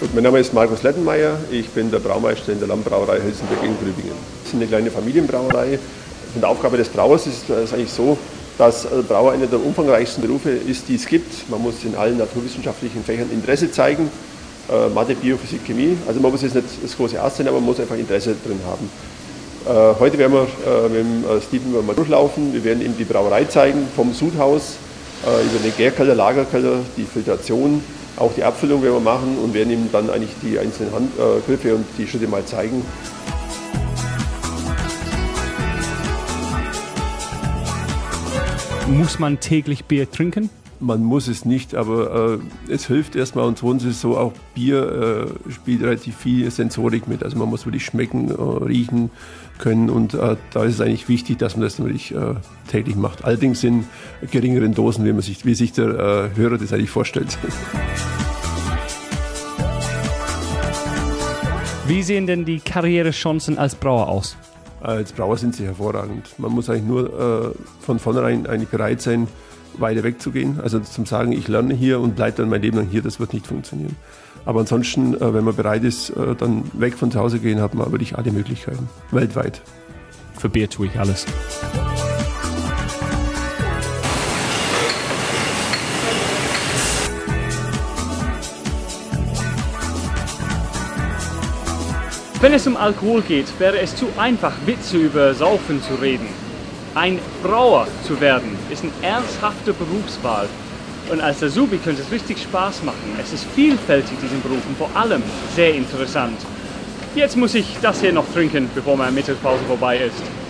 Gut, mein Name ist Markus Lettenmeier, ich bin der Braumeister in der Landbrauerei Hülsenberg in Grübingen. Wir sind eine kleine Familienbrauerei. Von der Aufgabe des Brauers ist es eigentlich so, dass Brauer einer der umfangreichsten Berufe ist, die es gibt. Man muss in allen naturwissenschaftlichen Fächern Interesse zeigen, Mathe, Biophysik, Chemie. Also man muss jetzt nicht das große Arzt sein, aber man muss einfach Interesse drin haben. Heute werden wir mit dem Steven mal durchlaufen. Wir werden ihm die Brauerei zeigen, vom Sudhaus über den Gärkeller, Lagerkeller, die Filtration, auch die Abfüllung werden wir machen und werden ihm dann eigentlich die einzelnen Handgriffe und die Schritte mal zeigen. Muss man täglich Bier trinken? Man muss es nicht, aber es hilft erstmal und zweitens ist es so, auch Bier spielt relativ viel Sensorik mit. Also man muss wirklich schmecken, riechen können und da ist es eigentlich wichtig, dass man das wirklich täglich macht. Allerdings in geringeren Dosen, wie sich der Hörer das eigentlich vorstellt. Wie sehen denn die Karrierechancen als Brauer aus? Als Brauer sind sie hervorragend. Man muss eigentlich nur von vornherein eigentlich bereit sein, weiter wegzugehen. Also zum Sagen, ich lerne hier und bleibe dann mein Leben lang hier, das wird nicht funktionieren. Aber ansonsten, wenn man bereit ist, dann weg von zu Hause gehen, hat man wirklich alle Möglichkeiten, weltweit. Für Bier tue ich alles. Wenn es um Alkohol geht, wäre es zu einfach, Witze über Saufen zu reden. Ein Brauer zu werden, ist eine ernsthafte Berufswahl. Und als Azubi könnte es richtig Spaß machen. Es ist vielfältig, diesen Beruf, und vor allem sehr interessant. Jetzt muss ich das hier noch trinken, bevor meine Mittagspause vorbei ist.